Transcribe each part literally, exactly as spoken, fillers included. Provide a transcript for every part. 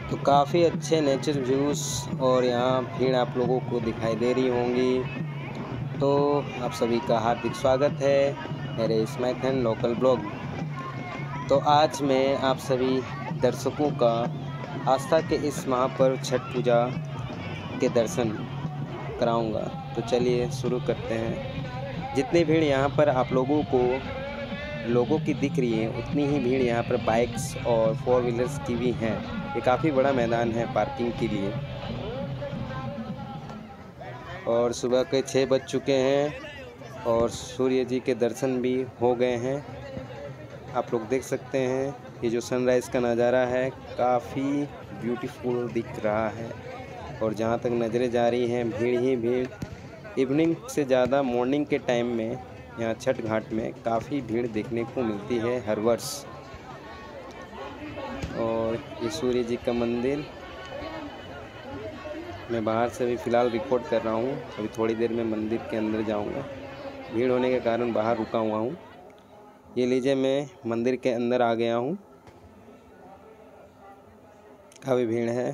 तो काफ़ी अच्छे नेचर व्यूज़ और यहाँ भीड़ आप लोगों को दिखाई दे रही होंगी। तो आप सभी का हार्दिक स्वागत है मेरे स्मैक एंड लोकल ब्लॉग। तो आज मैं आप सभी दर्शकों का आस्था के इस महापर्व छठ पूजा के दर्शन कराऊंगा। तो चलिए शुरू करते हैं। जितनी भीड़ यहाँ पर आप लोगों को लोगों की दिख रही है, उतनी ही भीड़ यहाँ पर बाइक्स और फोर व्हीलर्स की भी है। ये काफ़ी बड़ा मैदान है पार्किंग के लिए। और सुबह के छः बज चुके हैं और सूर्य जी के दर्शन भी हो गए हैं। आप लोग देख सकते हैं ये जो सनराइज़ का नज़ारा है काफ़ी ब्यूटीफुल दिख रहा है। और जहाँ तक नज़रें जा रही हैं भीड़ ही भीड़। इवनिंग से ज़्यादा मॉर्निंग के टाइम में यहाँ छठ घाट में काफ़ी भीड़ देखने को मिलती है हर वर्ष। और ये सूर्य जी का मंदिर मैं बाहर से भी फ़िलहाल रिकॉर्ड कर रहा हूँ। अभी थोड़ी देर में मंदिर के अंदर जाऊँगा, भीड़ होने के कारण बाहर रुका हुआ हूँ। ये लीजिए मैं मंदिर के अंदर आ गया हूँ। काफ़ी भीड़ है,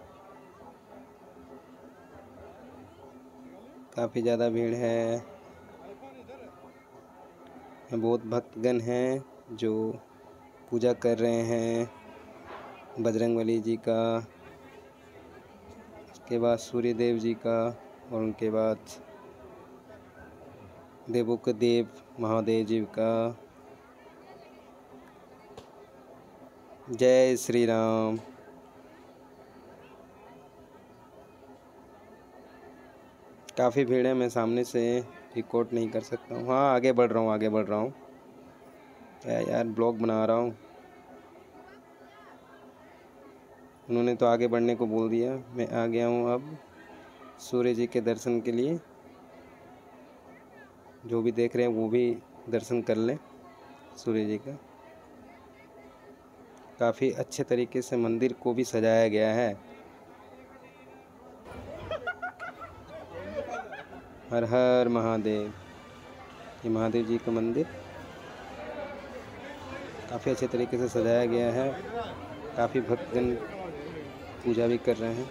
काफ़ी ज़्यादा भीड़ है। बहुत भक्तगण हैं जो पूजा कर रहे हैं बजरंगबली जी का, उसके बाद सूर्य देव जी का और उनके बाद देवों के देव महादेव जी का। जय श्री राम। काफ़ी भीड़ है, मैं सामने से रिकॉर्ड नहीं कर सकता हूँ। हाँ आगे बढ़ रहा हूँ आगे बढ़ रहा हूँ यार यार ब्लॉग बना रहा हूँ। उन्होंने तो आगे बढ़ने को बोल दिया, मैं आ गया हूँ अब सूर्य जी के दर्शन के लिए। जो भी देख रहे हैं वो भी दर्शन कर लें सूर्य जी का। काफ़ी अच्छे तरीके से मंदिर को भी सजाया गया है। हर हर महादेव। ये महादेव जी का मंदिर काफ़ी अच्छे तरीके से सजाया गया है। काफ़ी भक्तगण पूजा भी कर रहे हैं।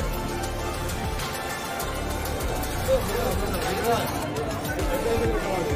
Gracias.